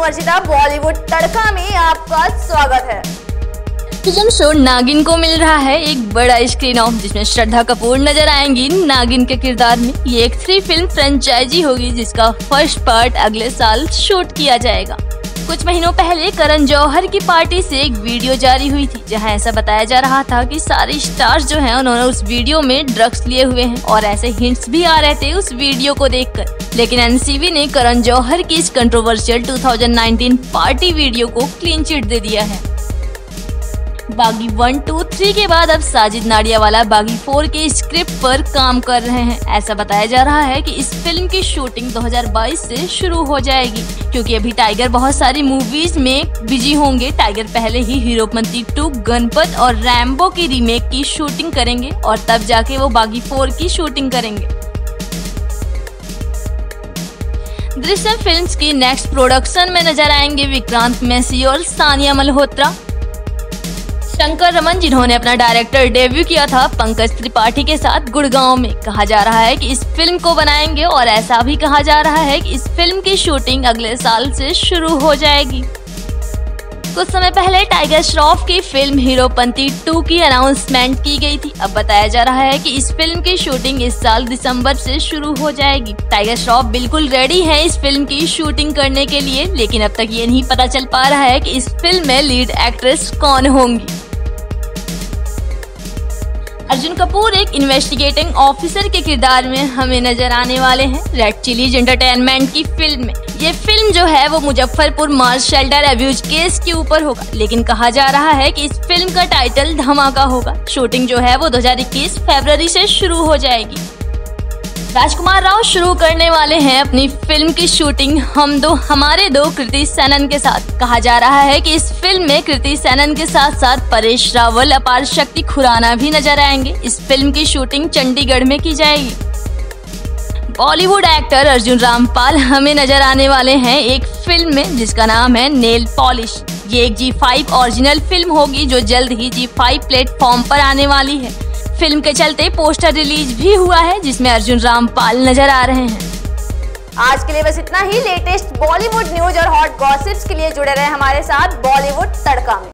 मनोवर्जिता बॉलीवुड तड़का में आपका स्वागत है। फिल्म शो नागिन को मिल रहा है एक बड़ा स्क्रीन ऑफ, जिसमें श्रद्धा कपूर नजर आएंगी नागिन के किरदार में। ये एक 3 फिल्म फ्रेंचाइजी होगी जिसका फर्स्ट पार्ट अगले साल शूट किया जाएगा। कुछ महीनों पहले करण जौहर की पार्टी से एक वीडियो जारी हुई थी, जहां ऐसा बताया जा रहा था कि सारे स्टार्स जो हैं उन्होंने उस वीडियो में ड्रग्स लिए हुए हैं और ऐसे हिंट्स भी आ रहे थे उस वीडियो को देखकर। लेकिन एनसीबी ने करण जौहर की इस कंट्रोवर्शियल 2019 पार्टी वीडियो को क्लीन चिट दे दिया है। बागी 1, 2, 3 के बाद अब साजिद नाडियावाला बागी 4 के स्क्रिप्ट पर काम कर रहे हैं। ऐसा बताया जा रहा है कि इस फिल्म की शूटिंग 2022 से शुरू हो जाएगी, क्योंकि अभी टाइगर बहुत सारी मूवीज में बिजी होंगे। टाइगर पहले ही हीरोपंती 2, गणपत और रैम्बो की रीमेक की शूटिंग करेंगे और तब जाके वो बागी 4 की शूटिंग करेंगे। दृश्यम फिल्म्स की नेक्स्ट प्रोडक्शन में नजर आएंगे विक्रांत मैसी और सानिया मल्होत्रा। शंकर रमन, जिन्होंने अपना डायरेक्टर डेब्यू किया था पंकज त्रिपाठी के साथ गुड़गांव में, कहा जा रहा है कि इस फिल्म को बनाएंगे और ऐसा भी कहा जा रहा है कि इस फिल्म की शूटिंग अगले साल से शुरू हो जाएगी। कुछ समय पहले टाइगर श्रॉफ की फिल्म हीरोपंती 2 की अनाउंसमेंट की गई थी। अब बताया जा रहा है कि इस फिल्म की शूटिंग इस साल दिसंबर से शुरू हो जाएगी। टाइगर श्रॉफ बिल्कुल रेडी है इस फिल्म की शूटिंग करने के लिए, लेकिन अब तक ये नहीं पता चल पा रहा है कि इस फिल्म में लीड एक्ट्रेस कौन होंगी। अर्जुन कपूर एक इन्वेस्टिगेटिंग ऑफिसर के किरदार में हमें नजर आने वाले हैं रेड चिलीज एंटरटेनमेंट की फिल्म में। ये फिल्म जो है वो मुजफ्फरपुर मार्च शेल्टर अब्यूज केस के ऊपर होगा, लेकिन कहा जा रहा है कि इस फिल्म का टाइटल धमाका होगा। शूटिंग जो है वो 2021 फरवरी से शुरू हो जाएगी। राजकुमार राव शुरू करने वाले हैं अपनी फिल्म की शूटिंग हम दो हमारे दो कृति सेनन के साथ। कहा जा रहा है कि इस फिल्म में कृति सेनन के साथ साथ परेश रावल, अपार शक्ति खुराना भी नजर आएंगे। इस फिल्म की शूटिंग चंडीगढ़ में की जाएगी। बॉलीवुड एक्टर अर्जुन रामपाल हमें नजर आने वाले हैं एक फिल्म में जिसका नाम है नेल पॉलिश। ये एक G5 ओरिजिनल फिल्म होगी जो जल्द ही G5 प्लेटफॉर्म पर आने वाली है। फिल्म के चलते पोस्टर रिलीज भी हुआ है जिसमें अर्जुन रामपाल नजर आ रहे हैं। आज के लिए बस इतना ही। लेटेस्ट बॉलीवुड न्यूज और हॉट गॉसिप्स के लिए जुड़े रहे हमारे साथ बॉलीवुड तड़का में।